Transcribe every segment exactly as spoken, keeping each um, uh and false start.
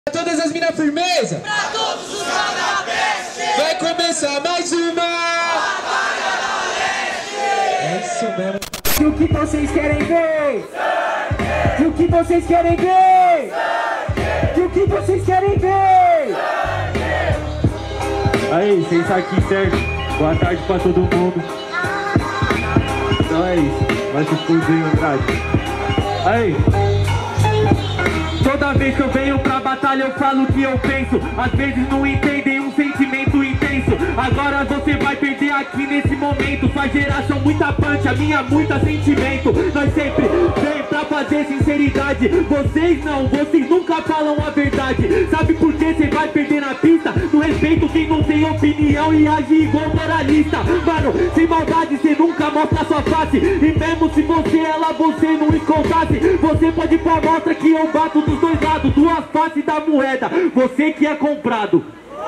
Pra todas as minas firmeza, pra todos os cadabestes, vai começar mais uma Batalha da Leste. É isso mesmo. E o que vocês querem ver? E o que vocês querem ver? E o que vocês querem ver? Aí, vocês aqui certo? Boa tarde pra todo mundo. Então é isso, vai se fuder, Andrade. Aí, toda vez que eu venho pra batalha eu falo o que eu penso. Às vezes não entendem um sentimento intenso. Agora você vai perder aqui nesse momento. Sua geração muita punch, a minha muita sentimento. Nós sempre vem pra fazer sinceridade. Vocês não, vocês nunca falam a verdade. Sabe por que você vai perder na pista? No respeito quem não tem opinião e age igual moralista. Mano, sem maldade você nunca mostra sua face. E mesmo se você ela você não escoltasse, você pode pôr a mostra que eu bato dos dois lados, duas faces da moeda. Você que é comprado.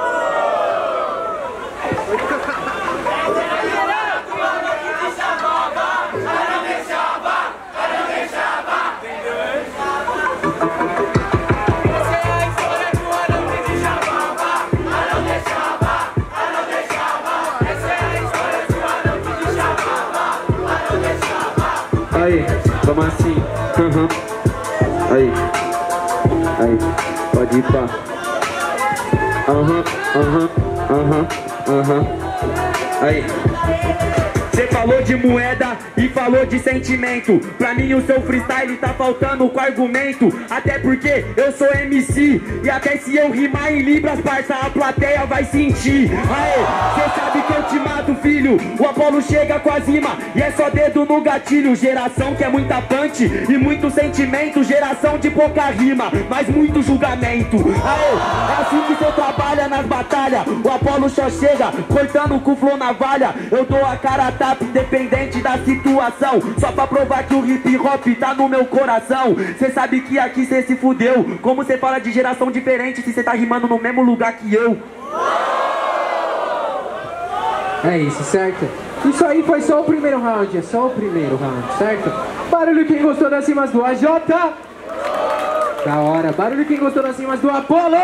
Aí, como assim? Uhum. Aí, aí, pode ir pra. Aham, aham, aham, aham. Aí. Cê falou de moeda e falou de sentimento. Pra mim o seu freestyle tá faltando com argumento. Até porque eu sou M C e até se eu rimar em libras, parça, a plateia vai sentir. Aê, cê sabe que eu te mato, filho. O Apolo chega com as rimas e é só dedo no gatilho. Geração que é muita punch e muito sentimento. Geração de pouca rima, mas muito julgamento. Aê, é assim que cê trabalha nas batalhas. O Apolo só chega cortando com flow navalha. Eu dou a cara a independente da situação, só pra provar que o hip hop tá no meu coração. Cê sabe que aqui cê se fudeu. Como cê fala de geração diferente se cê tá rimando no mesmo lugar que eu? É isso, certo? Isso aí foi só o primeiro round, é só o primeiro round, certo? Barulho quem gostou das rimas do A J. Da hora. Barulho quem gostou das rimas do Apolo.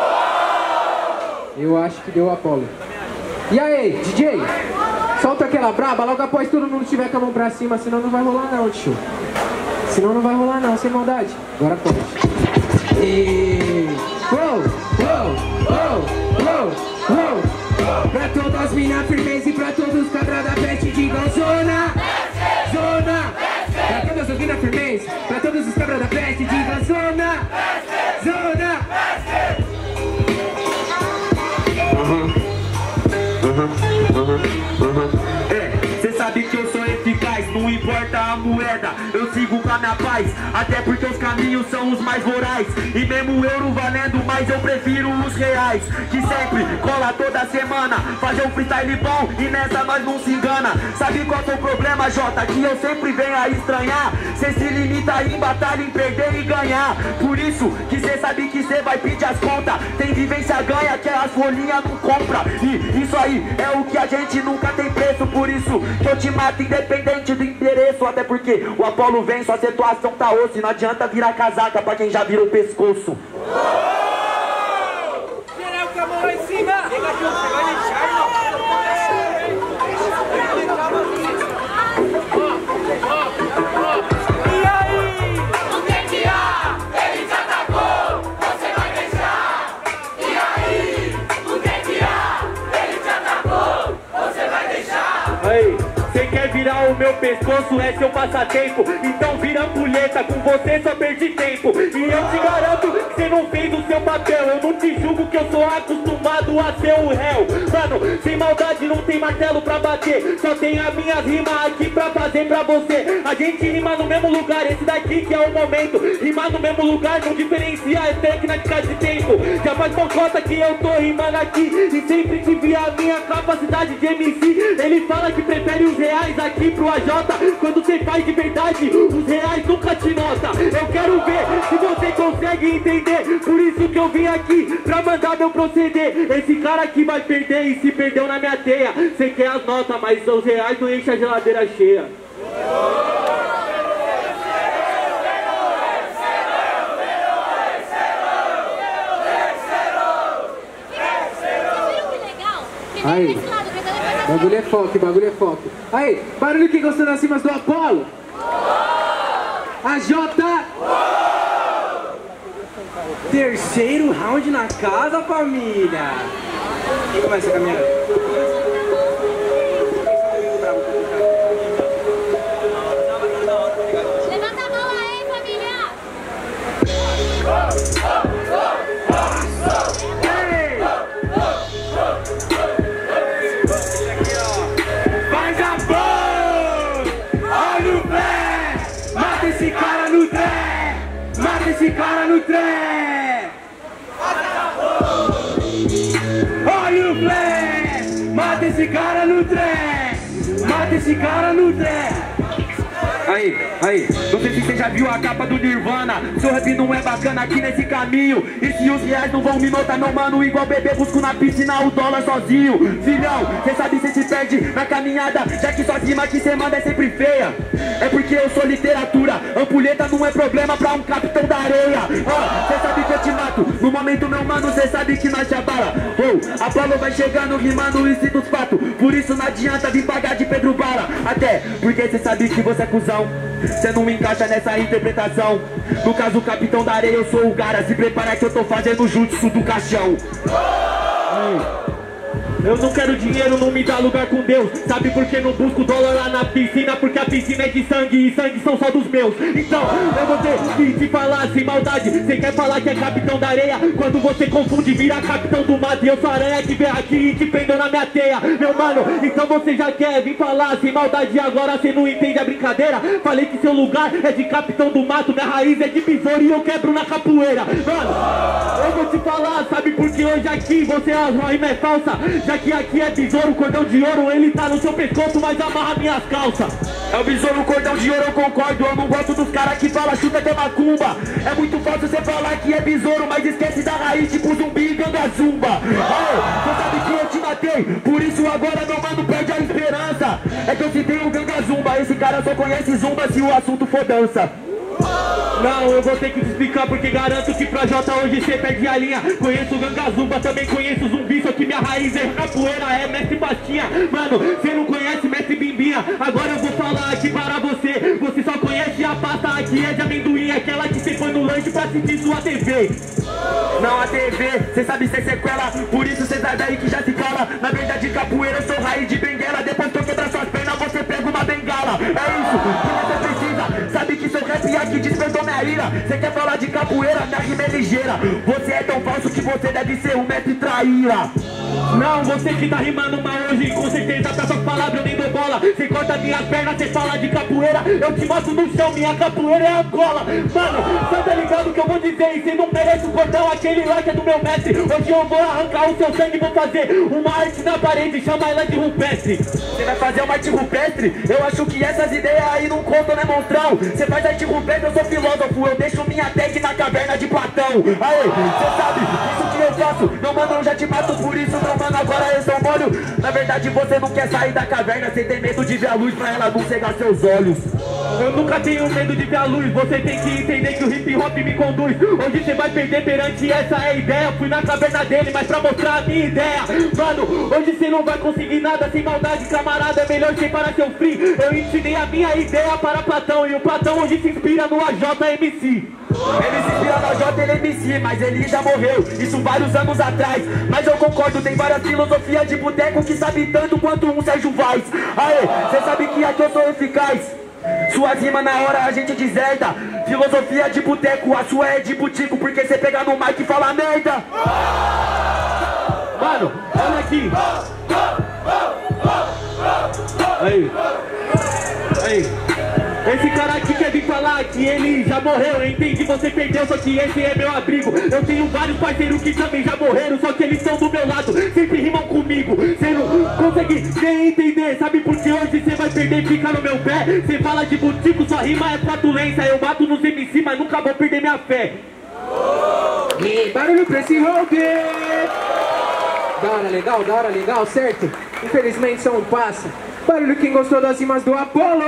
Eu acho que deu o Apolo. E aí, D J? Solta aquela braba, logo após todo mundo estiver com a mão pra cima, senão não vai rolar não, tio. Senão não vai rolar não, sem maldade. Agora pode. E... Uou, uou, uou, uou, uou. Pra todas as minas firmeza e pra todos os cabras da peste, digam zona, zona. Pra todas as minas firmeza, pra todos os cabras da peste, digam zona, zona. Aham, aham, aham. Uhum. É, cê sabe que eu sou eficaz, não importa a moeda, eu sigo com a minha paz, até porque os caminhos são os mais vorazes. E mesmo o euro valendo, mas eu prefiro os reais, que sempre cola toda semana, fazer um freestyle bom e nessa nós não se engana. Sabe qual é o problema, Jota? Que eu sempre venho a estranhar, cê se limita em batalha, em perder e ganhar. Por isso que cê sabe que cê vai pedir as contas, tem vivência ganha que as folhinhas não compra. E isso aí é o que a gente nunca tem preço, por isso que eu te mato independente do endereço. Até porque o Apolo vem, sua situação tá osso e não adianta virar casaca pra quem já vira o pescoço. Geral com a mão lá em cima. Chega junto, você vai deixar, irmão. E aí? O que que há? Ele te atacou, você vai deixar. E aí? O que que há? Ele te atacou, você vai deixar. Aí, cê quer virar o meu pescoço, é seu passatempo. Então vira ampulheta, com você só perdi tempo. E eu te garanto que cê não fez o seu papel. Eu não te julgo que eu sou acostumado a ser o réu. Mano, sem maldade não tem martelo pra bater, só tem as minhas rimas aqui pra fazer pra você. A gente rima no mesmo lugar, esse daqui que é o momento. Rimar no mesmo lugar não diferencia, é técnica de tempo. Já faz cocota que eu tô rimando aqui, e sempre que vi a minha capacidade de M C, ele fala que prefere os reais aqui pro A J. Quando você faz de verdade, os reais nunca te nota. Eu quero ver se você consegue entender, por isso que eu vim aqui pra mandar meu proceder. Esse cara aqui vai perder e se perdeu na minha teia. Cê quer as notas, mas os reais não enchem a geladeira cheia. que nem Aí. desse lado, grita depois daqui. Bagulho é foco, bagulho é foco. Aí, barulho quem gostou das rimas do Apolo? A Jota! Terceiro round na casa, família! Quem começa a caminhar? Levanta a mão aí, família! Faz a boa! Olha o pé! Mata esse cara no trem! Mata esse cara no trem! Olha o play! Mata esse cara no trem! Mata esse cara no trem! Aí, aí, não sei se você já viu a capa do Nirvana. Seu rap não é bacana aqui nesse caminho. E se os reais não vão me notar, meu mano, igual bebê busco na piscina o dólar sozinho. Filhão, cê sabe cê se perde na caminhada, já que suas rimas que cê manda é sempre feia. É porque eu sou literatura, ampulheta não é problema pra um capitão da areia. Ó, cê sabe que eu te mato, no momento meu mano, cê sabe que nós te abala. Oh, a bola vai chegando, rimando e cita os fatos. Por isso não adianta vir pagar de Pedro Bala. Até porque cê sabe que você é cuzão, cê não me encaixa nessa interpretação. No caso, o capitão da areia, eu sou o cara. Se prepara que eu tô fazendo jutsu do caixão. Hum. Eu não quero dinheiro, não me dá lugar com Deus. Sabe por que não busco dólar lá na piscina? Porque a piscina é de sangue e sangue são só dos meus. Então, eu vou ter que te falar sem maldade. Cê quer falar que é capitão da areia? Quando você confunde, vira capitão do mato. E eu sou aranha que vem aqui e te prendeu na minha teia. Meu mano, então você já quer vir falar sem maldade e agora você não entende a brincadeira? Falei que seu lugar é de capitão do mato, minha raiz é de besouro e eu quebro na capoeira. Mano, eu vou te falar, sabe por que hoje aqui você a rima é falsa? Já que aqui é besouro, cordão de ouro, ele tá no seu pescoço, mas amarra minhas calças. É o besouro, cordão de ouro, eu concordo. Eu não gosto dos caras que falam chuta que é macumba. É muito fácil você falar que é besouro, mas esquece da raiz, tipo zumbi e gangazumba. Você sabe que eu te matei, por isso agora meu mano perde a esperança. É que eu citei o gangazumba, esse cara só conhece zumba se o assunto for dança. Não, eu vou ter que te explicar porque garanto que pra Jota hoje cê perde a linha. Conheço o Gangazumba, também conheço o Zumbi, só que minha raiz é capoeira, é Mestre Bastinha. Mano, cê não conhece Mestre Bimbinha, agora eu vou falar aqui para você. Você só conhece a pasta aqui é de amendoim, aquela que cê põe no lanche pra assistir sua T V. Não, a T V, cê sabe ser sequela, por isso cê sai daí que já se cala. Na verdade capoeira eu sou raiz de benguela, depois que eu quebrar suas pernas você pega uma bengala. É isso que você precisa, sabe que seu rap aqui despertou minha ira. Cê quer falar de capoeira, minha rima é ligeira. Você é tão falso que você deve ser um mestre traíra. Não, você que tá rimando mal hoje, com certeza pra suas palavras eu nem dou bola. Cê corta minhas pernas, cê fala de capoeira, eu te mostro no chão, minha capoeira é Angola. Mano, cê tá ligado que eu vou dizer, e cê não merece o cordão, aquele lá que é do meu mestre. Hoje eu vou arrancar o seu sangue e vou fazer uma arte na parede, chama ela de rupestre. Cê vai fazer uma arte rupestre? Eu acho que essas ideias aí não contam, né, monstrão? Cê faz arte rupestre, eu sou filósofo, eu deixo minha tag na caverna de Platão. Aê, cê sabe, isso que eu faço, meu mano, eu já te mato, por isso meu mano, agora eu sou molho. Na verdade você não quer sair da caverna, você tem medo de ver a luz pra ela não cegar seus olhos. Eu nunca tenho medo de ver a luz, você tem que entender que o hip hop me conduz. Hoje você vai perder perante essa é a ideia. Fui na caverna dele, mas pra mostrar a minha ideia. Mano, hoje você não vai conseguir nada sem maldade, camarada, é melhor você parar seu free. Eu ensinei a minha ideia para Platão, e o Platão hoje se inspira no A J M C. Ele se inspira no A J M C, mas ele já morreu, isso vários anos atrás. Mas eu concordo, tem várias filosofias de boteco que sabe tanto quanto um Sérgio Vaz. Aê, cê sabe que aqui eu sou eficaz. Sua rima na hora a gente deserta. Filosofia de boteco, a sua é de butico, porque cê pega no mic e fala merda. Mano, olha aqui. Aí, aí. Esse cara aqui quer vir falar que ele já morreu. Eu entendi, você perdeu, só que esse é meu abrigo. Eu tenho vários parceiros que também já morreram, só que eles estão do meu lado, sempre rimam comigo. Você não consegue nem entender, sabe por que hoje você vai perder, fica no meu pé. Você fala de butico, sua rima é flatulência. Eu mato nos M C, mas nunca vou perder minha fé. E barulho pra esse round! Da hora, legal, da hora, legal, certo? Infelizmente só um passa. Barulho quem gostou das rimas do Apolo!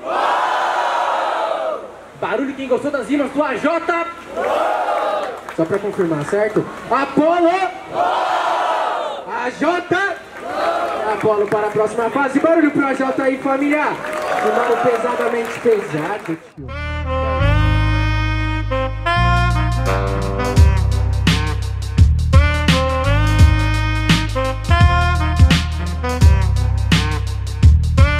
Barulho quem gostou das rimas do A J! Só pra confirmar, certo? Apolo! A J! Apolo para a próxima fase. Barulho pro Jota aí, família. Rimando pesadamente pesado, tio.